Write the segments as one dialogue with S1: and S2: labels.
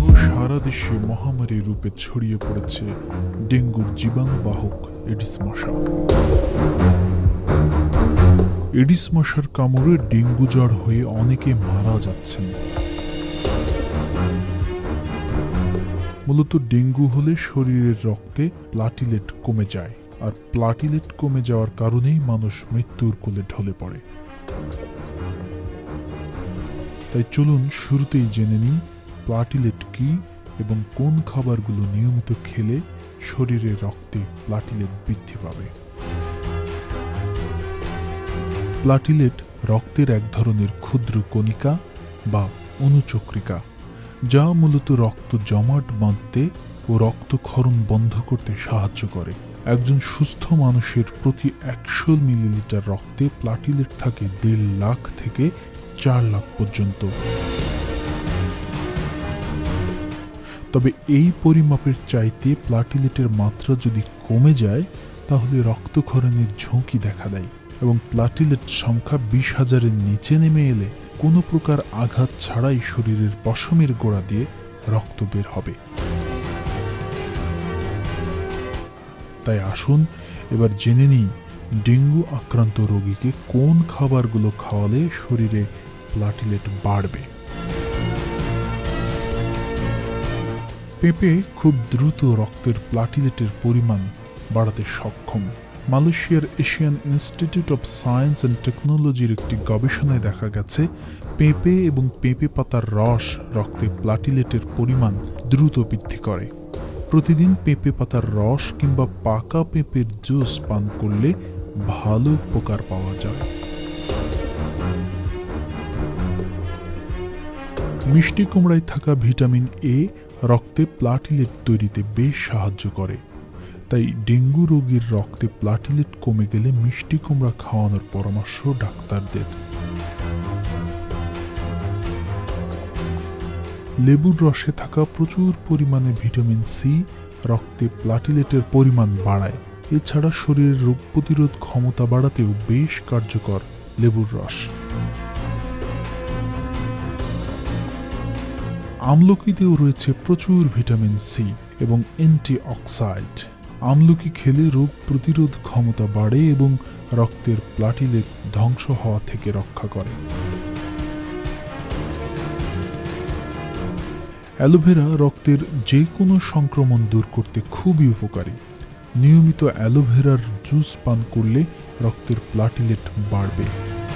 S1: সারা দেশে মহামারী রূপে ছড়িয়ে পড়েছে ডেঙ্গুর জীবাণুবাহক এডিস মশা। এডিস মশার কামড়ে ডেঙ্গু জ্বর হয়ে অনেকে মারা যাচ্ছেন। মূলত ডেঙ্গু হলে শরীরের রক্তে প্লাটিলেট কমে যায়, আর প্লাটিলেট কমে যাওয়ার কারণেই মানুষ মৃত্যুর কোলে ঢলে পড়ে। তাই চলুন শুরুতেই জেনে নিই প্লাটিলেট কি এবং কোন খাবারগুলো নিয়মিত খেলে শরীরের রক্তে প্লাটিলেট বৃদ্ধি পাবে। প্লাটিলেট রক্তের এক ধরনের ক্ষুদ্র কণিকা বা অনুচক্রিকা, যা মূলত রক্ত জমাট বাঁধতে ও রক্তক্ষরণ বন্ধ করতে সাহায্য করে। একজন সুস্থ মানুষের প্রতি 100 মিলিলিটার রক্তে প্লাটিলেট থাকে 1.5 লাখ থেকে 4 লাখ পর্যন্ত। তবে এই পরিমাপের চাইতে প্লাটিলেটের মাত্রা যদি কমে যায় তাহলে রক্তক্ষরণের ঝুঁকি দেখা দেয় এবং প্লাটিলেট সংখ্যা 20,000-এর নিচে নেমে এলে কোনো প্রকার আঘাত ছাড়াই শরীরের পশমের গোড়া দিয়ে রক্ত বের হবে। তাই আসুন এবার জেনে নিই ডেঙ্গু আক্রান্ত রোগীকে কোন খাবারগুলো খাওয়ালে শরীরে প্লাটিলেট বাড়বে। পেঁপে খুব দ্রুত রক্তের প্লাটিলেটের পরিমাণ বাড়াতে সক্ষম। মালয়েশিয়ার Asian institute of science and টেকনোলজির একটি গবেষণায় দেখা গেছে পেঁপে এবং পেঁপে পাতার রস রক্তে প্লাটিলেটের পরিমাণ দ্রুত বৃদ্ধি করে। প্রতিদিন পেঁপে পাতার রস কিংবা পাকা পেঁপের জুস পান করলে ভালো উপকার পাওয়া যায়। মিষ্টি কুমড়ায় থাকা ভিটামিন এ রক্তে প্লাটিলেট তৈরিতে বেশ সাহায্য করে। তাই ডেঙ্গু রোগীর রক্তে প্লাটিলেট কমে গেলে মিষ্টি কুমড়া খাওয়ানোর পরামর্শ ডাক্তারদের। লেবুর রসে থাকা প্রচুর পরিমাণে ভিটামিন সি রক্তে প্লাটিলেটের পরিমাণ বাড়ায়। এছাড়া শরীরের রোগ প্রতিরোধ ক্ষমতা বাড়াতেও বেশ কার্যকর লেবুর রস। আমলকিতেও রয়েছে প্রচুর ভিটামিন সি এবং অ্যান্টিঅক্সিডেন্ট। আমলকি খেলে রোগ প্রতিরোধ ক্ষমতা বাড়ে এবং রক্তের প্লাটিলেট ধ্বংস হওয়া থেকে রক্ষা করে। অ্যালোভেরা রক্তের যে কোনো সংক্রমণ দূর করতে খুবই উপকারী। নিয়মিত অ্যালোভেরার জুস পান করলে রক্তের প্লাটিলেট বাড়বে।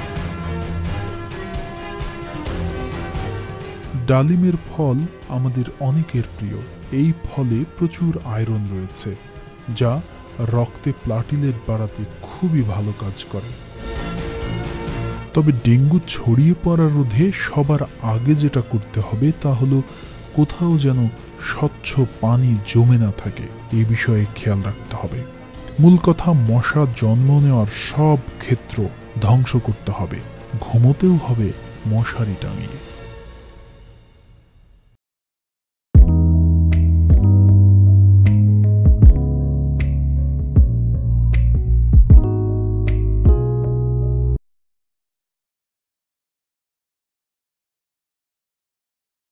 S1: ডালিমের ফল আমাদের অনেকের প্রিয়। এই ফলে প্রচুর আয়রন রয়েছে, যা রক্তে প্লাটিলেট বাড়াতে খুবই ভালো কাজ করে। তবে ডেঙ্গু ছড়িয়ে পড়া রোধে সবার আগে যেটা করতে হবে তা হলো কোথাও যেন স্বচ্ছ পানি জমে না থাকে, এই বিষয়ে খেয়াল রাখতে হবে। মূল কথা, মশা জন্ম নেওয়ার সব ক্ষেত্র ধ্বংস করতে হবে। ঘুমোতেও হবে মশারি টাঙিয়ে।